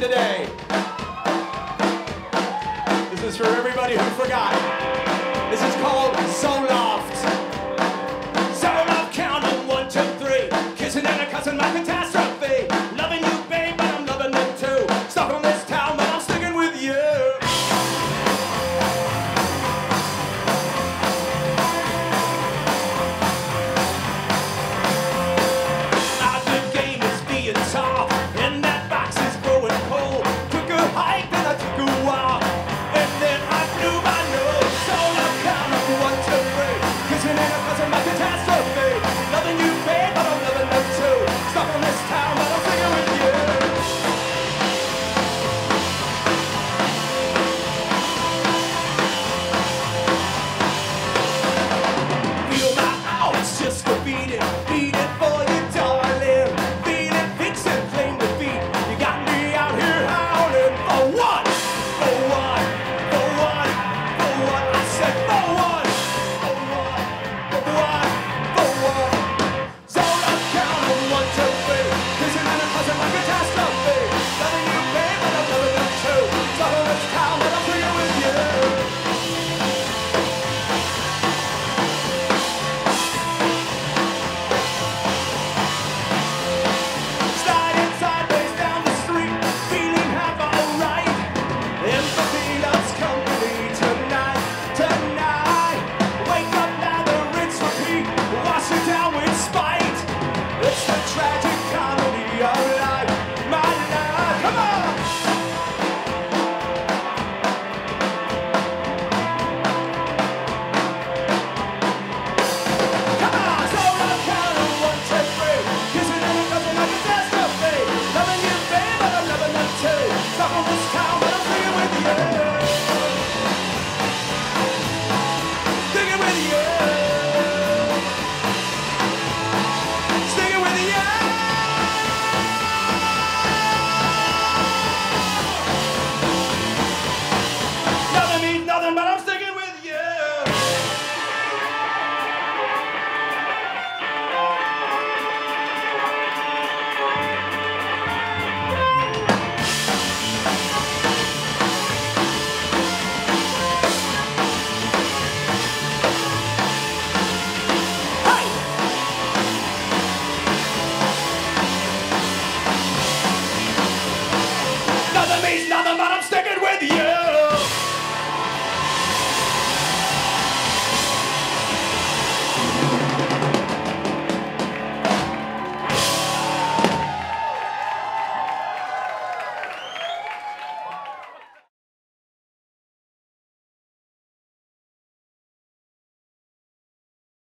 today. This is for everybody who forgot. This is called Zoloft. Zoloft, count on 1, 2, 3. Kissing and a cussing, my catastrophe. Loving you, babe, but I'm loving them too. Stuck on this town, but I'm sticking with you. In the